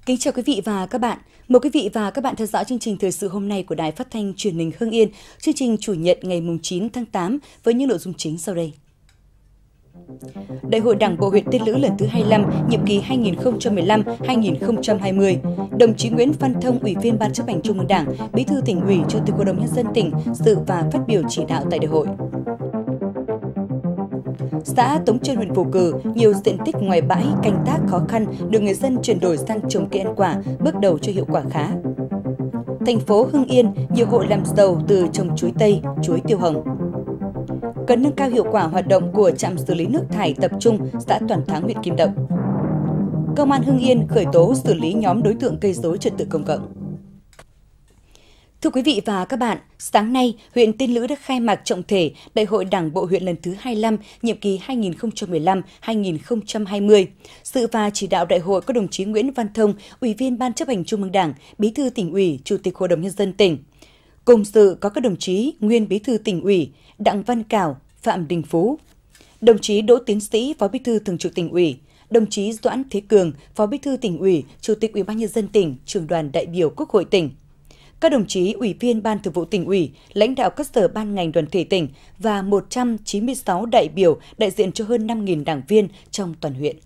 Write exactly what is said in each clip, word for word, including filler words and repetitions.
Kính chào quý vị và các bạn. Mời quý vị và các bạn theo dõi chương trình thời sự hôm nay của Đài Phát thanh Truyền hình Hưng Yên, chương trình Chủ nhật ngày chín tháng tám với những nội dung chính sau đây. Đại hội Đảng bộ huyện Tiên Lữ lần thứ hai mươi lăm, nhiệm kỳ hai nghìn không trăm mười lăm đến hai nghìn không trăm hai mươi. Đồng chí Nguyễn Văn Thông, Ủy viên Ban Chấp hành Trung ương Đảng, Bí thư Tỉnh ủy, Chủ tịch Hội đồng Nhân dân tỉnh dự và phát biểu chỉ đạo tại đại hội. Xã Tống Trơn, huyện Phù Cử, nhiều diện tích ngoài bãi canh tác khó khăn được người dân chuyển đổi sang trồng cây ăn quả, bước đầu cho hiệu quả khá. Thành phố Hưng Yên, nhiều hộ làm giàu từ trồng chuối tây, chuối tiêu hồng. Cần nâng cao hiệu quả hoạt động của trạm xử lý nước thải tập trung xã Toàn Thắng, huyện Kim Động. Công an Hưng Yên khởi tố xử lý nhóm đối tượng gây rối trật tự công cộng. Thưa quý vị và các bạn, sáng nay, huyện Tiên Lữ đã khai mạc trọng thể Đại hội Đảng bộ huyện lần thứ hai mươi lăm, nhiệm kỳ hai nghìn không trăm mười lăm đến hai nghìn không trăm hai mươi. Dự và chỉ đạo đại hội có đồng chí Nguyễn Văn Thông, Ủy viên Ban Chấp hành Trung ương Đảng, Bí thư Tỉnh ủy, Chủ tịch Hội đồng Nhân dân tỉnh. Cùng dự có các đồng chí nguyên Bí thư Tỉnh ủy, Đặng Văn Cảo, Phạm Đình Phú, đồng chí Đỗ Tiến Sĩ, Phó Bí thư Thường trực Tỉnh ủy, đồng chí Doãn Thế Cường, Phó Bí thư Tỉnh ủy, Chủ tịch Ủy ban Nhân dân tỉnh, Trưởng đoàn đại biểu Quốc hội tỉnh. Các đồng chí Ủy viên Ban Thường vụ Tỉnh ủy, lãnh đạo các sở ban ngành đoàn thể tỉnh và một trăm chín mươi sáu đại biểu đại diện cho hơn năm nghìn đảng viên trong toàn huyện.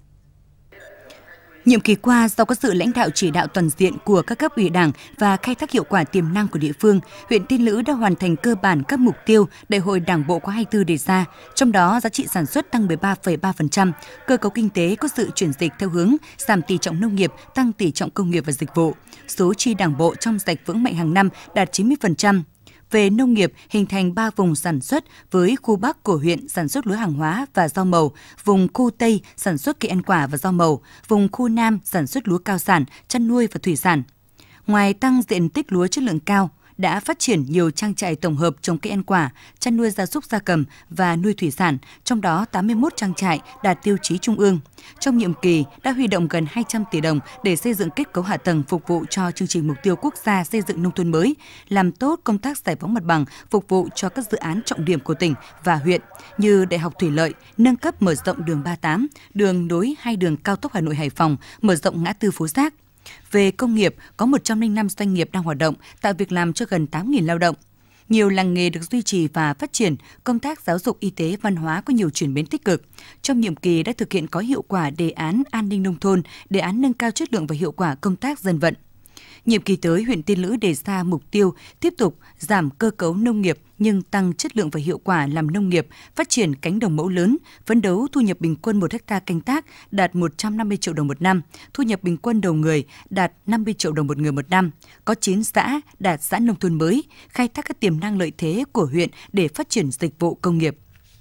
Nhiệm kỳ qua, do có sự lãnh đạo chỉ đạo toàn diện của các cấp ủy Đảng và khai thác hiệu quả tiềm năng của địa phương, huyện Tiên Lữ đã hoàn thành cơ bản các mục tiêu Đại hội Đảng bộ khóa hai mươi tư đề ra, trong đó giá trị sản xuất tăng mười ba phẩy ba phần trăm, cơ cấu kinh tế có sự chuyển dịch theo hướng giảm tỷ trọng nông nghiệp, tăng tỷ trọng công nghiệp và dịch vụ. Số chi Đảng bộ trong sạch vững mạnh hàng năm đạt chín mươi phần trăm. Về nông nghiệp, hình thành ba vùng sản xuất với khu Bắc của huyện sản xuất lúa hàng hóa và rau màu, vùng khu Tây sản xuất cây ăn quả và rau màu, vùng khu Nam sản xuất lúa cao sản, chăn nuôi và thủy sản. Ngoài tăng diện tích lúa chất lượng cao, đã phát triển nhiều trang trại tổng hợp trồng cây ăn quả, chăn nuôi gia súc gia cầm và nuôi thủy sản, trong đó tám mươi mốt trang trại đạt tiêu chí trung ương. Trong nhiệm kỳ, đã huy động gần hai trăm tỷ đồng để xây dựng kết cấu hạ tầng phục vụ cho chương trình mục tiêu quốc gia xây dựng nông thôn mới, làm tốt công tác giải phóng mặt bằng, phục vụ cho các dự án trọng điểm của tỉnh và huyện như Đại học Thủy lợi, nâng cấp mở rộng đường ba mươi tám, đường nối hai đường cao tốc Hà Nội - Hải Phòng, mở rộng ngã tư Phú Giác. Về công nghiệp, có một trăm lẻ năm doanh nghiệp đang hoạt động, tạo việc làm cho gần tám nghìn lao động. Nhiều làng nghề được duy trì và phát triển, công tác giáo dục, y tế, văn hóa có nhiều chuyển biến tích cực. Trong nhiệm kỳ đã thực hiện có hiệu quả đề án an ninh nông thôn, đề án nâng cao chất lượng và hiệu quả công tác dân vận. Nhiệm kỳ tới, huyện Tiên Lữ đề ra mục tiêu tiếp tục giảm cơ cấu nông nghiệp nhưng tăng chất lượng và hiệu quả làm nông nghiệp, phát triển cánh đồng mẫu lớn, phấn đấu thu nhập bình quân một hectare canh tác đạt một trăm năm mươi triệu đồng một năm, thu nhập bình quân đầu người đạt năm mươi triệu đồng một người một năm, có chín xã đạt xã nông thôn mới, khai thác các tiềm năng lợi thế của huyện để phát triển dịch vụ công nghiệp.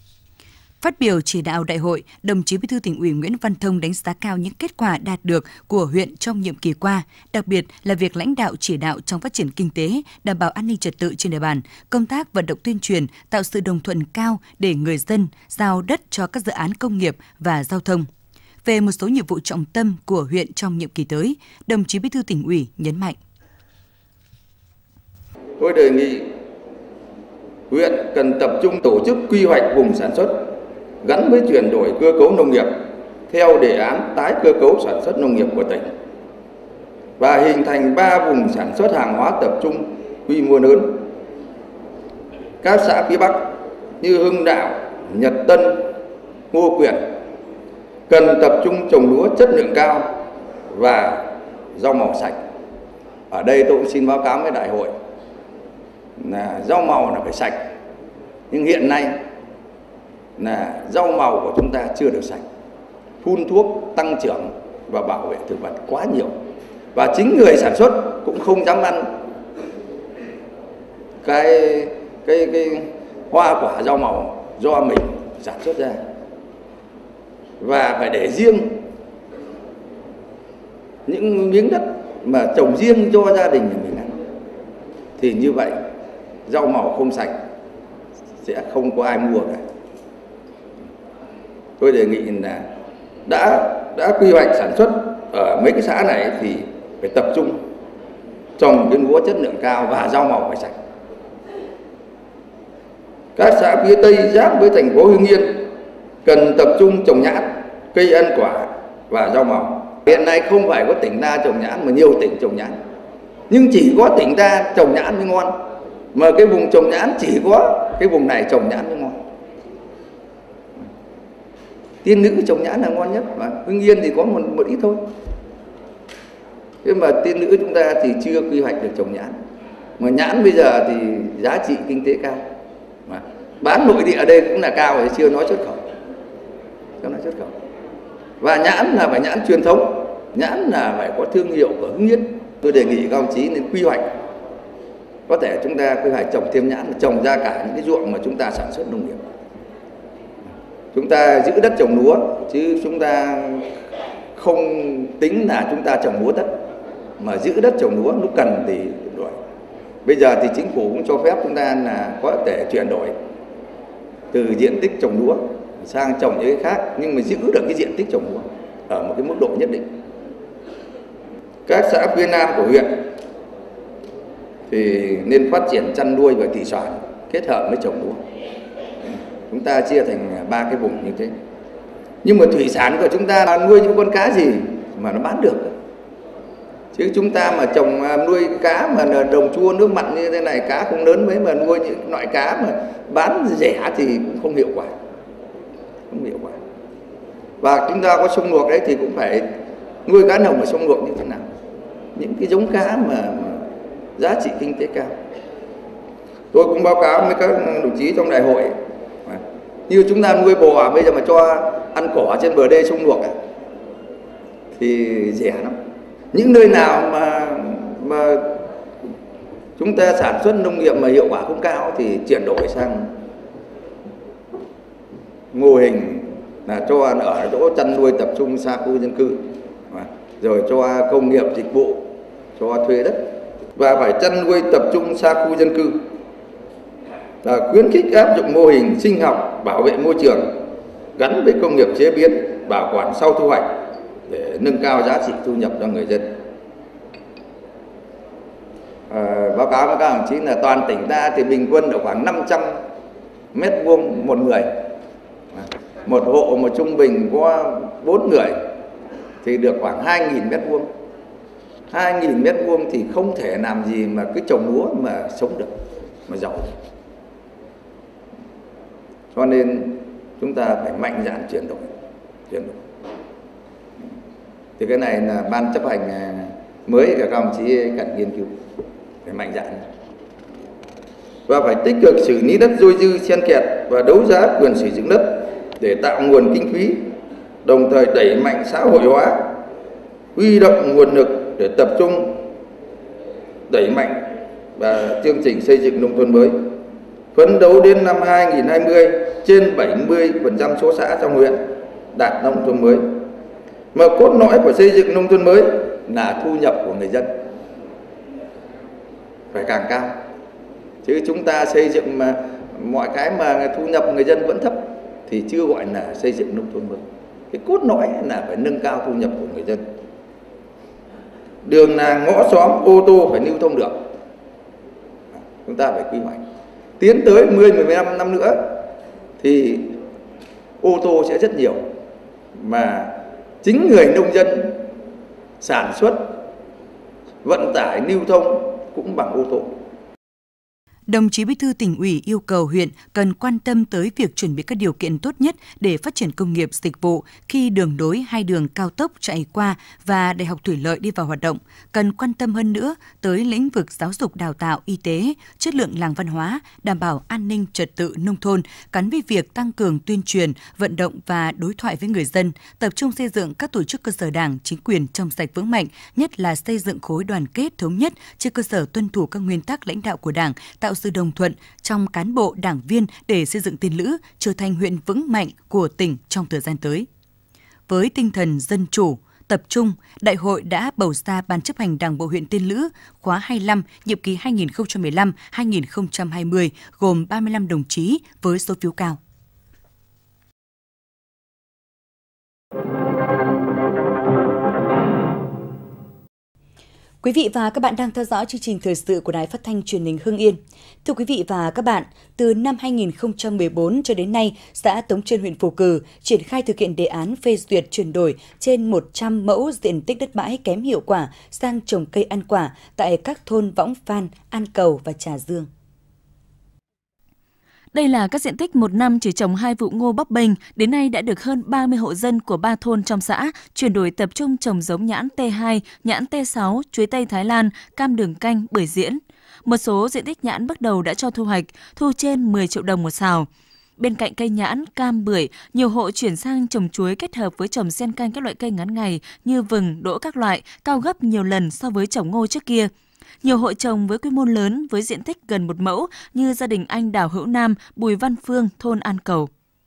Phát biểu chỉ đạo đại hội, đồng chí Bí thư Tỉnh ủy Nguyễn Văn Thông đánh giá cao những kết quả đạt được của huyện trong nhiệm kỳ qua, đặc biệt là việc lãnh đạo chỉ đạo trong phát triển kinh tế, đảm bảo an ninh trật tự trên địa bàn, công tác vận động tuyên truyền, tạo sự đồng thuận cao để người dân giao đất cho các dự án công nghiệp và giao thông. Về một số nhiệm vụ trọng tâm của huyện trong nhiệm kỳ tới, đồng chí Bí thư Tỉnh ủy nhấn mạnh. Tôi đề nghị huyện cần tập trung tổ chức quy hoạch vùng sản xuất gắn với chuyển đổi cơ cấu nông nghiệp theo đề án tái cơ cấu sản xuất nông nghiệp của tỉnh và hình thành ba vùng sản xuất hàng hóa tập trung quy mô lớn. Các xã phía Bắc như Hưng Đạo, Nhật Tân, Ngô Quyền cần tập trung trồng lúa chất lượng cao và rau màu sạch. Ở đây tôi cũng xin báo cáo với đại hội là rau màu là phải sạch, nhưng hiện nay là rau màu của chúng ta chưa được sạch, phun thuốc tăng trưởng và bảo vệ thực vật quá nhiều, và chính người sản xuất cũng không dám ăn cái cái cái hoa quả rau màu do mình sản xuất ra, và phải để riêng những miếng đất mà trồng riêng cho gia đình nhà mình ăn. Thì như vậy rau màu không sạch sẽ không có ai mua cả. Tôi đề nghị là đã đã quy hoạch sản xuất ở mấy cái xã này thì phải tập trung trồng cái lúa chất lượng cao và rau màu phải sạch. Các xã phía Tây giáp với thành phố Hưng Yên cần tập trung trồng nhãn, cây ăn quả và rau màu. Hiện nay không phải có tỉnh ta trồng nhãn mà nhiều tỉnh trồng nhãn. Nhưng chỉ có tỉnh ta trồng nhãn mới ngon. Mà cái vùng trồng nhãn chỉ có cái vùng này trồng nhãn mới ngon. Tiên nữ trồng nhãn là ngon nhất, và Hưng Yên thì có một, một ít thôi. Thế mà tiên nữ chúng ta thì chưa quy hoạch được trồng nhãn. Mà nhãn bây giờ thì giá trị kinh tế cao. Mà bán nội địa ở đây cũng là cao, thì chưa nói xuất khẩu. Chưa nói xuất khẩu. Và nhãn là phải nhãn truyền thống, nhãn là phải có thương hiệu của Hưng Yên. Tôi đề nghị các ông chí nên quy hoạch. Có thể chúng ta quy hoạch trồng thêm nhãn, trồng ra cả những cái ruộng mà chúng ta sản xuất nông nghiệp. Chúng ta giữ đất trồng lúa, chứ chúng ta không tính là chúng ta trồng lúa đất, mà giữ đất trồng lúa lúc cần thì đổi. Bây giờ thì chính phủ cũng cho phép chúng ta là có thể chuyển đổi từ diện tích trồng lúa sang trồng những cái khác, nhưng mà giữ được cái diện tích trồng lúa ở một cái mức độ nhất định. Các xã phía Nam của huyện thì nên phát triển chăn nuôi và thủy sản kết hợp với trồng lúa. Chúng ta chia thành ba cái vùng như thế. Nhưng mà thủy sản của chúng ta là nuôi những con cá gì mà nó bán được. Chứ chúng ta mà trồng nuôi cá mà đồng chua nước mặn như thế này, cá không lớn mấy, mà nuôi những loại cá mà bán rẻ thì cũng không hiệu quả. Không hiệu quả. Và chúng ta có sông luộc đấy thì cũng phải nuôi cá nồng ở sông luộc như thế nào. Những cái giống cá mà, mà giá trị kinh tế cao. Tôi cũng báo cáo với các đồng chí trong đại hội, như chúng ta nuôi bò bây giờ mà cho ăn cỏ trên bờ đê sông luộc thì rẻ lắm. Những nơi nào mà mà chúng ta sản xuất nông nghiệp mà hiệu quả không cao thì chuyển đổi sang mô hình là cho ở chỗ chăn nuôi tập trung xa khu dân cư, rồi cho công nghiệp dịch vụ, cho thuê đất, và phải chăn nuôi tập trung xa khu dân cư. Là khuyến khích áp dụng mô hình sinh học bảo vệ môi trường gắn với công nghiệp chế biến, bảo quản sau thu hoạch để nâng cao giá trị thu nhập cho người dân. À, báo cáo với các đồng chí là toàn tỉnh ta thì bình quân ở khoảng năm trăm mét vuông một người. Một hộ mà trung bình có bốn người thì được khoảng hai nghìn mét vuông. hai nghìn mét vuông thì không thể làm gì mà cứ trồng lúa mà sống được, mà giàu. Cho nên chúng ta phải mạnh dạn chuyển đổi. Chuyển đổi. Thì cái này là ban chấp hành mới các đồng chí cần nghiên cứu, phải mạnh dạn. Và phải tích cực xử lý đất dôi dư xen kẹt và đấu giá quyền sử dụng đất để tạo nguồn kinh phí, đồng thời đẩy mạnh xã hội hóa, huy động nguồn lực để tập trung đẩy mạnh và chương trình xây dựng nông thôn mới. Phấn đấu đến năm hai nghìn không trăm hai mươi, trên bảy mươi phần trăm số xã trong huyện đạt nông thôn mới. Mà cốt lõi của xây dựng nông thôn mới là thu nhập của người dân phải càng cao. Chứ chúng ta xây dựng mà mọi cái mà thu nhập người dân vẫn thấp thì chưa gọi là xây dựng nông thôn mới. Cái cốt lõi là phải nâng cao thu nhập của người dân. Đường làng ngõ xóm ô tô phải lưu thông được. Chúng ta phải quy hoạch. Tiến tới mười đến mười lăm năm nữa thì ô tô sẽ rất nhiều, mà chính người nông dân sản xuất, vận tải, lưu thông cũng bằng ô tô. Đồng chí Bí thư Tỉnh ủy yêu cầu huyện cần quan tâm tới việc chuẩn bị các điều kiện tốt nhất để phát triển công nghiệp dịch vụ khi đường nối hai đường cao tốc chạy qua và Đại học Thủy lợi đi vào hoạt động. Cần quan tâm hơn nữa tới lĩnh vực giáo dục đào tạo, y tế, chất lượng làng văn hóa, đảm bảo an ninh trật tự nông thôn, gắn với việc tăng cường tuyên truyền, vận động và đối thoại với người dân, tập trung xây dựng các tổ chức cơ sở đảng, chính quyền trong sạch vững mạnh, nhất là xây dựng khối đoàn kết thống nhất trên cơ sở tuân thủ các nguyên tắc lãnh đạo của Đảng, tạo sự đồng thuận trong cán bộ đảng viên để xây dựng Tiên Lữ trở thành huyện vững mạnh của tỉnh trong thời gian tới. Với tinh thần dân chủ, tập trung, Đại hội đã bầu ra Ban chấp hành Đảng bộ huyện Tiên Lữ khóa hai mươi lăm, nhiệm kỳ hai nghìn không trăm mười lăm đến hai nghìn không trăm hai mươi, gồm ba mươi lăm đồng chí với số phiếu cao. Quý vị và các bạn đang theo dõi chương trình thời sự của Đài Phát thanh Truyền hình Hưng Yên. Thưa quý vị và các bạn, từ năm hai nghìn không trăm mười bốn cho đến nay, xã Tống Trơn, huyện Phù Cử triển khai thực hiện đề án phê duyệt chuyển đổi trên một trăm mẫu diện tích đất bãi kém hiệu quả sang trồng cây ăn quả tại các thôn Võng Phan, An Cầu và Trà Dương. Đây là các diện tích một năm chỉ trồng hai vụ ngô bấp bênh, đến nay đã được hơn ba mươi hộ dân của ba thôn trong xã chuyển đổi tập trung trồng giống nhãn T hai, nhãn T sáu, chuối tây Thái Lan, cam đường canh, bưởi diễn. Một số diện tích nhãn bước đầu đã cho thu hoạch, thu trên mười triệu đồng một sào. Bên cạnh cây nhãn, cam, bưởi, nhiều hộ chuyển sang trồng chuối kết hợp với trồng xen canh các loại cây ngắn ngày như vừng, đỗ các loại, cao gấp nhiều lần so với trồng ngô trước kia. Nhiều hộ trồng với quy mô lớn với diện tích gần một mẫu như gia đình anh Đào Hữu Nam, Bùi Văn Phương, thôn An Cầu.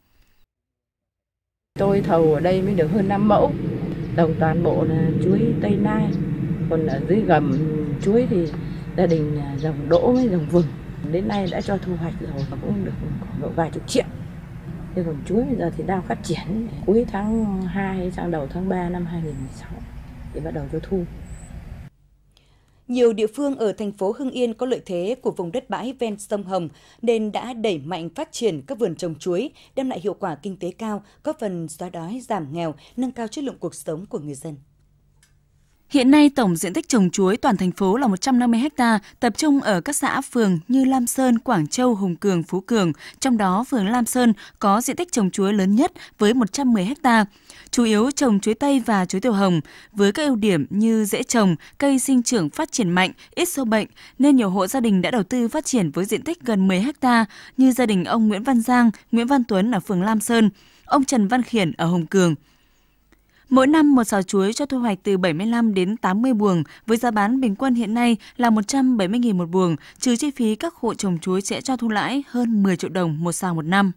Tôi thầu ở đây mới được hơn năm mẫu, trồng toàn bộ là chuối Tây Nai, còn ở dưới gầm chuối thì gia đình trồng đỗ với trồng vừng. Đến nay đã cho thu hoạch rồi và cũng được độ vài chục triệu. Thế còn chuối bây giờ thì đang phát triển, cuối tháng hai sang đầu tháng ba năm hai nghìn không trăm mười sáu thì bắt đầu cho thu. Nhiều địa phương ở thành phố Hưng Yên có lợi thế của vùng đất bãi ven sông Hồng nên đã đẩy mạnh phát triển các vườn trồng chuối, đem lại hiệu quả kinh tế cao, góp phần xóa đói, giảm nghèo, nâng cao chất lượng cuộc sống của người dân. Hiện nay, tổng diện tích trồng chuối toàn thành phố là một trăm năm mươi héc ta, tập trung ở các xã phường như Lam Sơn, Quảng Châu, Hùng Cường, Phú Cường. Trong đó, phường Lam Sơn có diện tích trồng chuối lớn nhất với một trăm mười héc ta. Chủ yếu trồng chuối tây và chuối tiểu hồng, với các ưu điểm như dễ trồng, cây sinh trưởng phát triển mạnh, ít sâu bệnh, nên nhiều hộ gia đình đã đầu tư phát triển với diện tích gần mười héc ta, như gia đình ông Nguyễn Văn Giang, Nguyễn Văn Tuấn ở phường Lam Sơn, ông Trần Văn Khiển ở Hùng Cường. Mỗi năm một sào chuối cho thu hoạch từ bảy mươi lăm đến tám mươi buồng, với giá bán bình quân hiện nay là một trăm bảy mươi nghìn một buồng, trừ chi phí các hộ trồng chuối sẽ cho thu lãi hơn mười triệu đồng một sào một năm.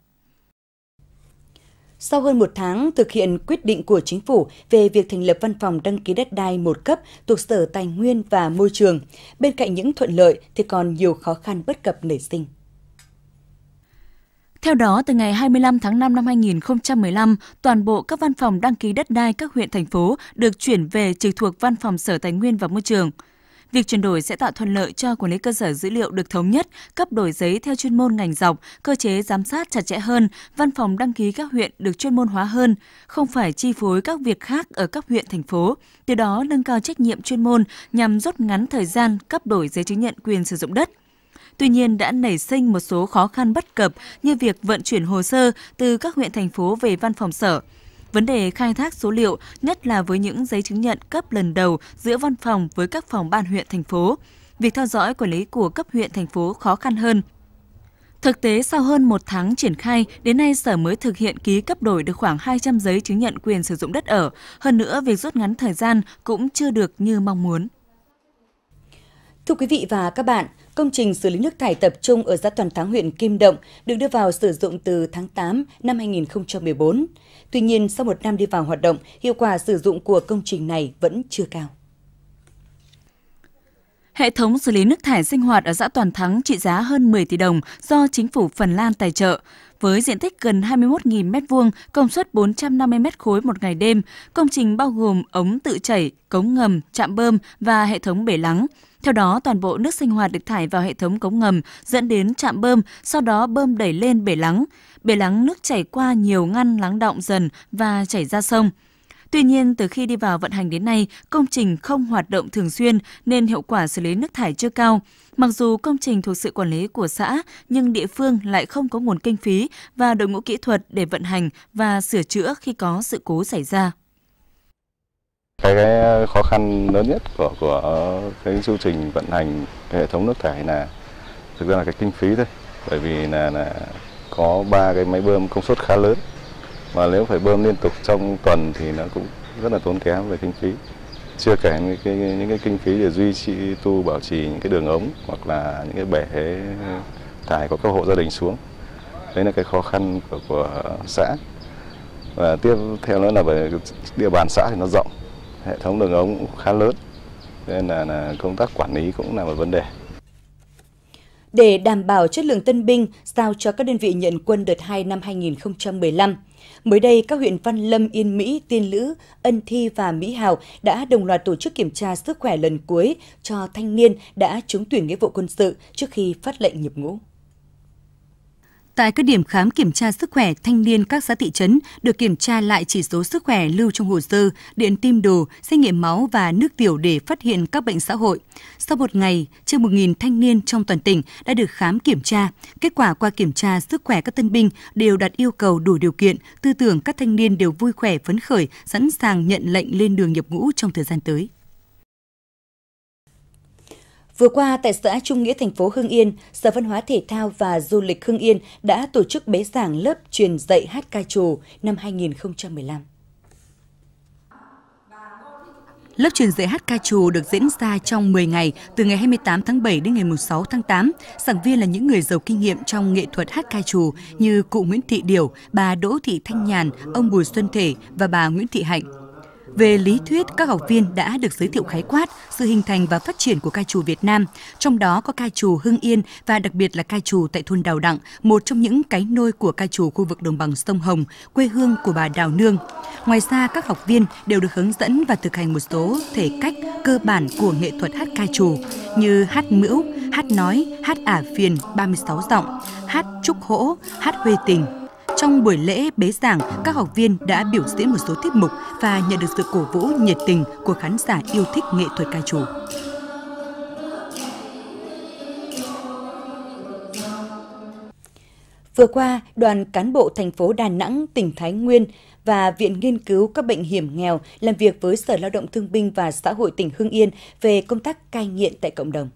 Sau hơn một tháng thực hiện quyết định của Chính phủ về việc thành lập văn phòng đăng ký đất đai một cấp thuộc Sở Tài nguyên và Môi trường, bên cạnh những thuận lợi thì còn nhiều khó khăn bất cập nảy sinh. Theo đó, từ ngày hai mươi lăm tháng năm năm hai nghìn không trăm mười lăm, toàn bộ các văn phòng đăng ký đất đai các huyện, thành phố được chuyển về trực thuộc Văn phòng Sở Tài nguyên và Môi trường. Việc chuyển đổi sẽ tạo thuận lợi cho quản lý cơ sở dữ liệu được thống nhất, cấp đổi giấy theo chuyên môn ngành dọc, cơ chế giám sát chặt chẽ hơn, văn phòng đăng ký các huyện được chuyên môn hóa hơn, không phải chi phối các việc khác ở các huyện, thành phố, từ đó nâng cao trách nhiệm chuyên môn nhằm rút ngắn thời gian cấp đổi giấy chứng nhận quyền sử dụng đất. Tuy nhiên đã nảy sinh một số khó khăn bất cập như việc vận chuyển hồ sơ từ các huyện, thành phố về văn phòng sở. Vấn đề khai thác số liệu, nhất là với những giấy chứng nhận cấp lần đầu giữa văn phòng với các phòng ban huyện, thành phố. Việc theo dõi quản lý của cấp huyện, thành phố khó khăn hơn. Thực tế, sau hơn một tháng triển khai, đến nay Sở mới thực hiện ký cấp đổi được khoảng hai trăm giấy chứng nhận quyền sử dụng đất ở. Hơn nữa, việc rút ngắn thời gian cũng chưa được như mong muốn. Thưa quý vị và các bạn, công trình xử lý nước thải tập trung ở xã Toàn Thắng, huyện Kim Động được đưa vào sử dụng từ tháng tám năm hai nghìn không trăm mười bốn. Tuy nhiên, sau một năm đi vào hoạt động, hiệu quả sử dụng của công trình này vẫn chưa cao. Hệ thống xử lý nước thải sinh hoạt ở xã Toàn Thắng trị giá hơn mười tỷ đồng do Chính phủ Phần Lan tài trợ. Với diện tích gần hai mươi mốt nghìn mét vuông, công suất bốn trăm năm mươi mét khối một ngày đêm, công trình bao gồm ống tự chảy, cống ngầm, trạm bơm và hệ thống bể lắng. Theo đó, toàn bộ nước sinh hoạt được thải vào hệ thống cống ngầm dẫn đến trạm bơm, sau đó bơm đẩy lên bể lắng. Bể lắng nước chảy qua nhiều ngăn lắng đọng dần và chảy ra sông. Tuy nhiên, từ khi đi vào vận hành đến nay, công trình không hoạt động thường xuyên nên hiệu quả xử lý nước thải chưa cao. Mặc dù công trình thuộc sự quản lý của xã, nhưng địa phương lại không có nguồn kinh phí và đội ngũ kỹ thuật để vận hành và sửa chữa khi có sự cố xảy ra. Cái, cái khó khăn lớn nhất của của cái chương trình vận hành cái hệ thống nước thải là thực ra là cái kinh phí thôi, bởi vì là, là có ba cái máy bơm công suất khá lớn, mà nếu phải bơm liên tục trong tuần thì nó cũng rất là tốn kém về kinh phí. Chưa kể những cái những cái kinh phí để duy trì tu bảo trì những cái đường ống hoặc là những cái bể thải của các hộ gia đình xuống. Đấy là cái khó khăn của, của xã. Và tiếp theo nữa là về địa bàn xã thì nó rộng, hệ thống đường ống cũng khá lớn, nên là, là công tác quản lý cũng là một vấn đề. Để đảm bảo chất lượng tân binh sao cho các đơn vị nhận quân đợt hai năm hai nghìn không trăm mười lăm, mới đây các huyện Văn Lâm, Yên Mỹ, Tiên Lữ, Ân Thi và Mỹ Hào đã đồng loạt tổ chức kiểm tra sức khỏe lần cuối cho thanh niên đã trúng tuyển nghĩa vụ quân sự trước khi phát lệnh nhập ngũ. Tại các điểm khám kiểm tra sức khỏe, thanh niên các xã thị trấn được kiểm tra lại chỉ số sức khỏe lưu trong hồ sơ, điện tim đồ, xét nghiệm máu và nước tiểu để phát hiện các bệnh xã hội. Sau một ngày, trên một nghìn thanh niên trong toàn tỉnh đã được khám kiểm tra. Kết quả qua kiểm tra sức khỏe các tân binh đều đạt yêu cầu đủ điều kiện, tư tưởng các thanh niên đều vui khỏe phấn khởi, sẵn sàng nhận lệnh lên đường nhập ngũ trong thời gian tới. Vừa qua, tại xã Trung Nghĩa, thành phố Hưng Yên, Sở Văn hóa Thể thao và Du lịch Hưng Yên đã tổ chức bế giảng lớp truyền dạy hát ca trù năm hai nghìn không trăm mười lăm. Lớp truyền dạy hát ca trù được diễn ra trong mười ngày, từ ngày hai mươi tám tháng bảy đến ngày mùng sáu tháng tám. Giảng viên là những người giàu kinh nghiệm trong nghệ thuật hát ca trù như cụ Nguyễn Thị Điểu, bà Đỗ Thị Thanh Nhàn, ông Bùi Xuân Thể và bà Nguyễn Thị Hạnh. Về lý thuyết, các học viên đã được giới thiệu khái quát sự hình thành và phát triển của ca trù Việt Nam, trong đó có ca trù Hưng Yên và đặc biệt là ca trù tại thôn Đào Đặng, một trong những cái nôi của ca trù khu vực đồng bằng sông Hồng, quê hương của bà Đào Nương. Ngoài ra, các học viên đều được hướng dẫn và thực hành một số thể cách cơ bản của nghệ thuật hát ca trù như hát mễu, hát nói, hát ả phiền ba mươi sáu giọng, hát trúc hỗ, hát huê tình. Trong buổi lễ bế giảng, các học viên đã biểu diễn một số tiết mục và nhận được sự cổ vũ nhiệt tình của khán giả yêu thích nghệ thuật ca trù. Vừa qua, đoàn cán bộ thành phố Đà Nẵng, tỉnh Thái Nguyên và Viện Nghiên cứu các bệnh hiểm nghèo làm việc với Sở Lao động Thương binh và Xã hội tỉnh Hưng Yên về công tác cai nghiện tại cộng đồng.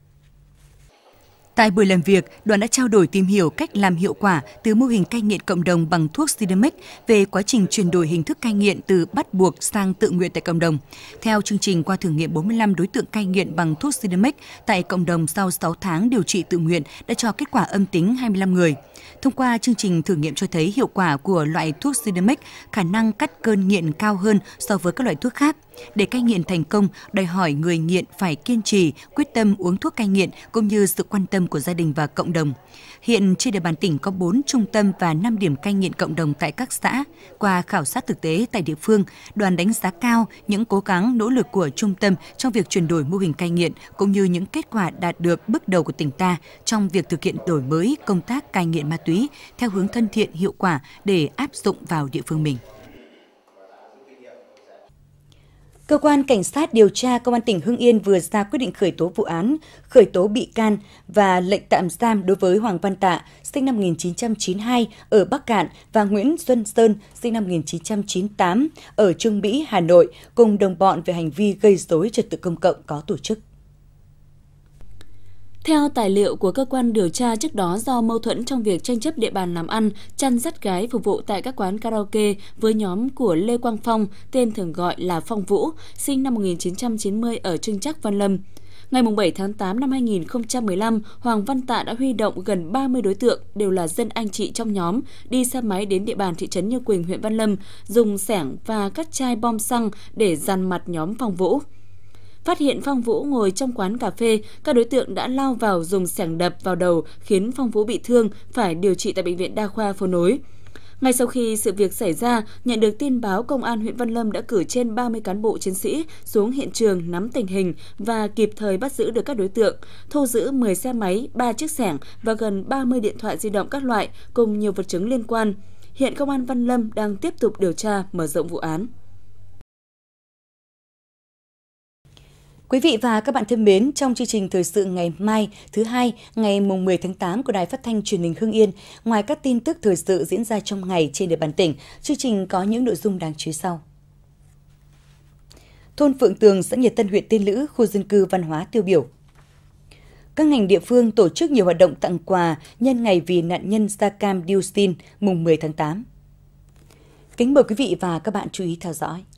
Tại buổi làm việc, đoàn đã trao đổi tìm hiểu cách làm hiệu quả từ mô hình cai nghiện cộng đồng bằng thuốc Sidemex về quá trình chuyển đổi hình thức cai nghiện từ bắt buộc sang tự nguyện tại cộng đồng. Theo chương trình, qua thử nghiệm bốn mươi lăm đối tượng cai nghiện bằng thuốc Sidemex tại cộng đồng sau sáu tháng điều trị tự nguyện đã cho kết quả âm tính hai mươi lăm người. Thông qua chương trình thử nghiệm cho thấy hiệu quả của loại thuốc Sidemex khả năng cắt cơn nghiện cao hơn so với các loại thuốc khác. Để cai nghiện thành công, đòi hỏi người nghiện phải kiên trì, quyết tâm uống thuốc cai nghiện cũng như sự quan tâm của gia đình và cộng đồng. Hiện trên địa bàn tỉnh có bốn trung tâm và năm điểm cai nghiện cộng đồng tại các xã. Qua khảo sát thực tế tại địa phương, đoàn đánh giá cao những cố gắng, nỗ lực của trung tâm trong việc chuyển đổi mô hình cai nghiện cũng như những kết quả đạt được bước đầu của tỉnh ta trong việc thực hiện đổi mới công tác cai nghiện ma túy theo hướng thân thiện, hiệu quả để áp dụng vào địa phương mình. Cơ quan Cảnh sát điều tra Công an tỉnh Hưng Yên vừa ra quyết định khởi tố vụ án, khởi tố bị can và lệnh tạm giam đối với Hoàng Văn Tạ, sinh năm một nghìn chín trăm chín mươi hai ở Bắc Cạn và Nguyễn Xuân Sơn, sinh năm một nghìn chín trăm chín mươi tám ở Trương Mỹ, Hà Nội, cùng đồng bọn về hành vi gây rối trật tự công cộng có tổ chức. Theo tài liệu của cơ quan điều tra, trước đó do mâu thuẫn trong việc tranh chấp địa bàn làm ăn, chăn dắt gái phục vụ tại các quán karaoke với nhóm của Lê Quang Phong, tên thường gọi là Phong Vũ, sinh năm một nghìn chín trăm chín mươi ở Trưng Trắc, Văn Lâm. Ngày bảy tháng tám năm hai nghìn không trăm mười lăm, Hoàng Văn Tạ đã huy động gần ba mươi đối tượng, đều là dân anh chị trong nhóm, đi xe máy đến địa bàn thị trấn Như Quỳnh, huyện Văn Lâm, dùng xẻng và các chai bom xăng để dằn mặt nhóm Phong Vũ. Phát hiện Phong Vũ ngồi trong quán cà phê, các đối tượng đã lao vào dùng xẻng đập vào đầu khiến Phong Vũ bị thương, phải điều trị tại Bệnh viện Đa khoa Phố Nối. Ngay sau khi sự việc xảy ra, nhận được tin báo, Công an huyện Văn Lâm đã cử trên ba mươi cán bộ chiến sĩ xuống hiện trường nắm tình hình và kịp thời bắt giữ được các đối tượng, thu giữ mười xe máy, ba chiếc xẻng và gần ba mươi điện thoại di động các loại cùng nhiều vật chứng liên quan. Hiện Công an Văn Lâm đang tiếp tục điều tra, mở rộng vụ án. Quý vị và các bạn thân mến, trong chương trình thời sự ngày mai, thứ hai, ngày mười tháng tám của Đài Phát thanh Truyền hình Hưng Yên, ngoài các tin tức thời sự diễn ra trong ngày trên địa bàn tỉnh, chương trình có những nội dung đáng chú ý sau. Thôn Phượng Tường, xã Nhật Tân, huyện Tiên Lữ, khu dân cư văn hóa tiêu biểu. Các ngành địa phương tổ chức nhiều hoạt động tặng quà nhân ngày vì nạn nhân da cam dioxin mùng mười tháng tám. Kính mời quý vị và các bạn chú ý theo dõi.